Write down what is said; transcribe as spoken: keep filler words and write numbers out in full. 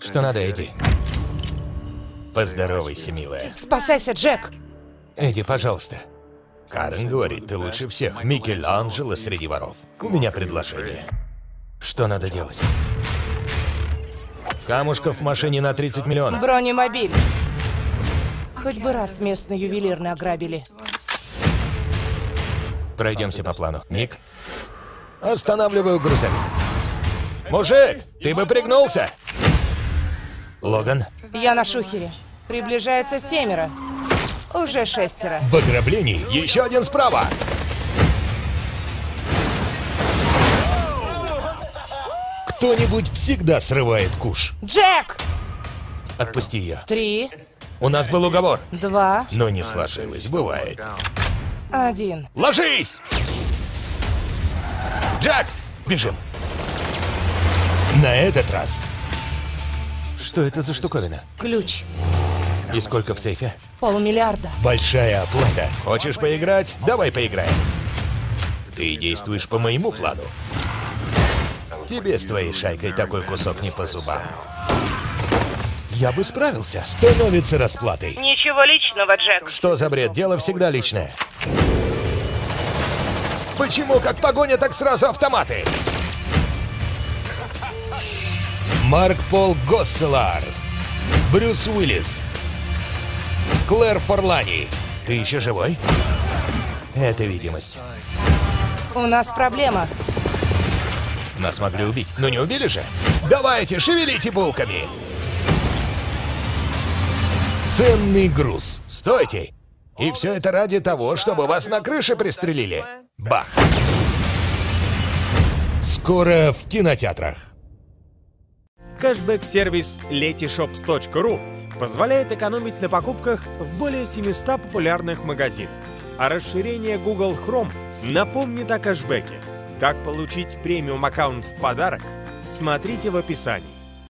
Что надо, Эдди? Поздоровайся, милая. Спасайся, Джек! Эдди, пожалуйста. Карен говорит, ты лучше всех. Микеланджело среди воров. У меня предложение. Что надо делать? Камушков в машине на тридцать миллионов. Бронемобиль. Хоть бы раз местный ювелирный ограбили. Пройдемся по плану. Ник? Останавливаю грузовик. Мужик, ты бы пригнулся! Логан? Я на шухере. Приближаются семеро. Уже шестеро. В ограблении еще один справа! Кто-нибудь всегда срывает куш. Джек! Отпусти ее. Три. У нас был уговор. Два. Но не сложилось, бывает. Один. Ложись! Джек, бежим. На этот раз. Что это за штуковина? Ключ. И сколько в сейфе? Полмиллиарда. Большая оплата. Хочешь поиграть? Давай поиграем. Ты действуешь по моему плану. Тебе с твоей шайкой такой кусок не по зубам. Я бы справился. Становится расплатой. Ничего личного, Джек. Что за бред? Дело всегда личное. Почему, как погоня, так сразу автоматы? Марк Пол Госселар, Брюс Уиллис, Клэр Форлани. Ты еще живой? Это видимость. У нас проблема. Нас могли убить, но не убили же? Давайте, шевелите булками! Ценный груз. Стойте! И все это ради того, чтобы вас на крыше пристрелили. Бах! Скоро в кинотеатрах. Кэшбэк-сервис летишопс точка ру позволяет экономить на покупках в более семистах популярных магазинах. А расширение Google Chrome напомнит о кэшбэке. Как получить премиум-аккаунт в подарок? Смотрите в описании.